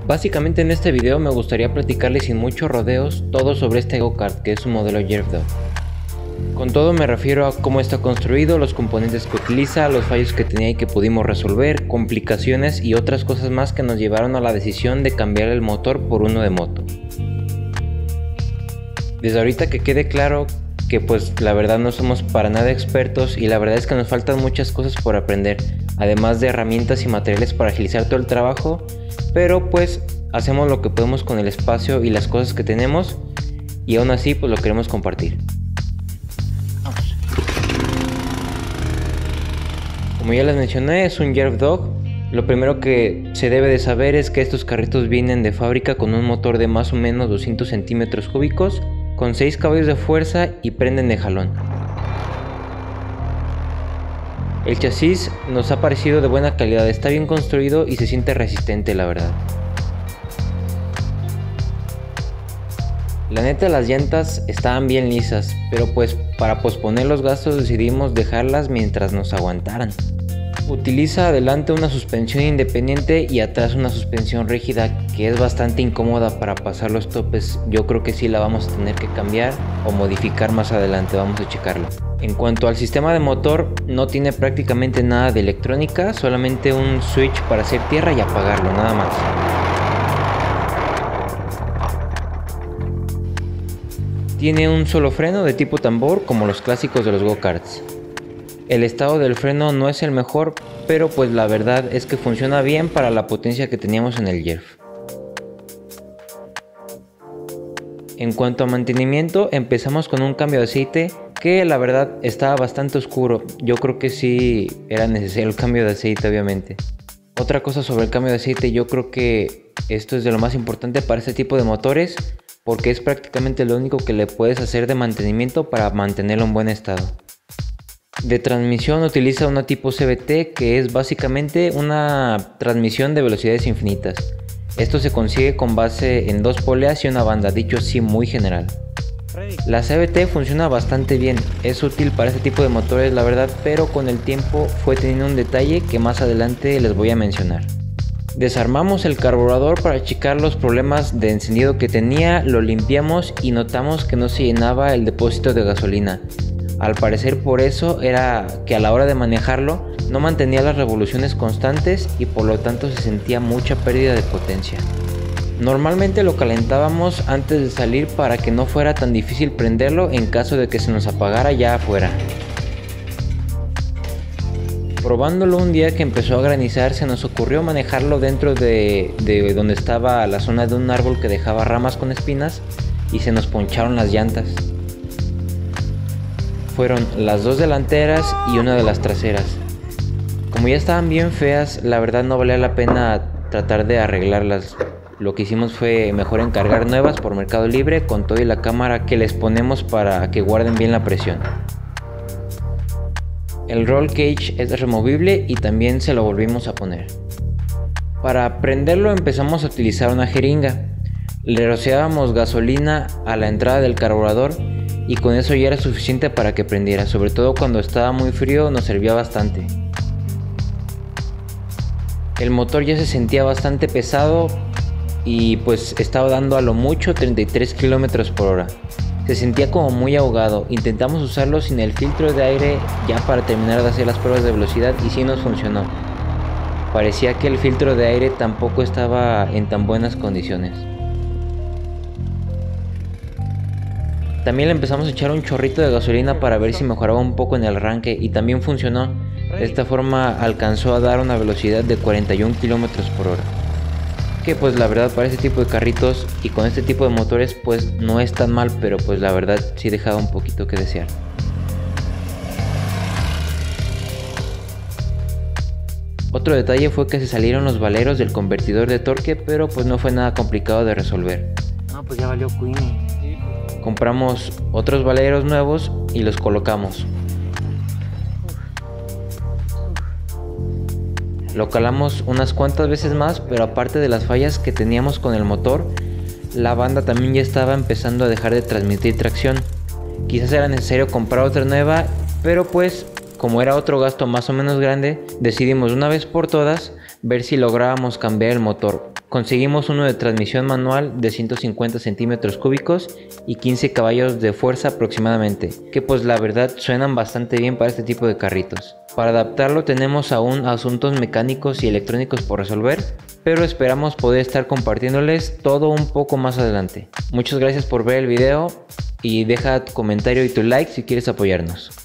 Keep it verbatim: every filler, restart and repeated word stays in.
Básicamente en este video me gustaría platicarles sin muchos rodeos todo sobre este go-kart, que es un modelo Jerv Dog. Con todo me refiero a cómo está construido, los componentes que utiliza, los fallos que tenía y que pudimos resolver, complicaciones y otras cosas más que nos llevaron a la decisión de cambiar el motor por uno de moto. Desde ahorita que quede claro que pues la verdad no somos para nada expertos y la verdad es que nos faltan muchas cosas por aprender, además de herramientas y materiales para agilizar todo el trabajo, pero pues hacemos lo que podemos con el espacio y las cosas que tenemos y aún así pues lo queremos compartir. Como ya les mencioné, es un Jerv Dog. Lo primero que se debe de saber es que estos carritos vienen de fábrica con un motor de más o menos doscientos centímetros cúbicos, con seis caballos de fuerza y prenden de jalón. El chasis nos ha parecido de buena calidad, está bien construido y se siente resistente, la verdad. La neta, las llantas estaban bien lisas, pero pues para posponer los gastos decidimos dejarlas mientras nos aguantaran. Utiliza adelante una suspensión independiente y atrás una suspensión rígida que es bastante incómoda para pasar los topes. Yo creo que sí la vamos a tener que cambiar o modificar más adelante, vamos a checarlo. En cuanto al sistema de motor, no tiene prácticamente nada de electrónica, solamente un switch para hacer tierra y apagarlo, nada más. Tiene un solo freno de tipo tambor como los clásicos de los go-karts. El estado del freno no es el mejor, pero pues la verdad es que funciona bien para la potencia que teníamos en el Jerv. En cuanto a mantenimiento, empezamos con un cambio de aceite que la verdad estaba bastante oscuro. Yo creo que sí era necesario el cambio de aceite, obviamente. Otra cosa sobre el cambio de aceite, yo creo que esto es de lo más importante para este tipo de motores, porque es prácticamente lo único que le puedes hacer de mantenimiento para mantenerlo en buen estado. De transmisión utiliza una tipo C V T, que es básicamente una transmisión de velocidades infinitas. Esto se consigue con base en dos poleas y una banda, dicho así muy general. La C V T funciona bastante bien, es útil para este tipo de motores la verdad, pero con el tiempo fue teniendo un detalle que más adelante les voy a mencionar. Desarmamos el carburador para checar los problemas de encendido que tenía, lo limpiamos y notamos que no se llenaba el depósito de gasolina. Al parecer por eso era que a la hora de manejarlo no mantenía las revoluciones constantes y por lo tanto se sentía mucha pérdida de potencia. Normalmente lo calentábamos antes de salir para que no fuera tan difícil prenderlo en caso de que se nos apagara ya afuera. Probándolo un día que empezó a granizar, se nos ocurrió manejarlo dentro de, de donde estaba la zona de un árbol que dejaba ramas con espinas y se nos poncharon las llantas. Fueron las dos delanteras y una de las traseras. Como ya estaban bien feas, la verdad no valía la pena tratar de arreglarlas. Lo que hicimos fue mejor encargar nuevas por Mercado Libre con todo y la cámara que les ponemos para que guarden bien la presión. El roll cage es removible y también se lo volvimos a poner. Para prenderlo empezamos a utilizar una jeringa. Le rociábamos gasolina a la entrada del carburador y con eso ya era suficiente para que prendiera, sobre todo cuando estaba muy frío nos servía bastante. El motor ya se sentía bastante pesado y pues estaba dando a lo mucho treinta y tres kilómetros por hora. Se sentía como muy ahogado. Intentamos usarlo sin el filtro de aire ya para terminar de hacer las pruebas de velocidad y sí nos funcionó. Parecía que el filtro de aire tampoco estaba en tan buenas condiciones. También le empezamos a echar un chorrito de gasolina para ver si mejoraba un poco en el arranque y también funcionó. De esta forma alcanzó a dar una velocidad de cuarenta y un kilómetros por hora. Que pues la verdad para este tipo de carritos y con este tipo de motores pues no es tan mal, pero pues la verdad sí dejaba un poquito que desear. Otro detalle fue que se salieron los valeros del convertidor de torque, pero pues no fue nada complicado de resolver. No, pues ya valió Queenie. Compramos otros valeros nuevos y los colocamos. Lo calamos unas cuantas veces más, pero aparte de las fallas que teníamos con el motor, la banda también ya estaba empezando a dejar de transmitir tracción. Quizás era necesario comprar otra nueva, pero pues como era otro gasto más o menos grande, decidimos una vez por todas ver si lográbamos cambiar el motor. Conseguimos uno de transmisión manual de ciento cincuenta centímetros cúbicos y quince caballos de fuerza aproximadamente, que pues la verdad suenan bastante bien para este tipo de carritos. Para adaptarlo tenemos aún asuntos mecánicos y electrónicos por resolver, pero esperamos poder estar compartiéndoles todo un poco más adelante. Muchas gracias por ver el video y deja tu comentario y tu like si quieres apoyarnos.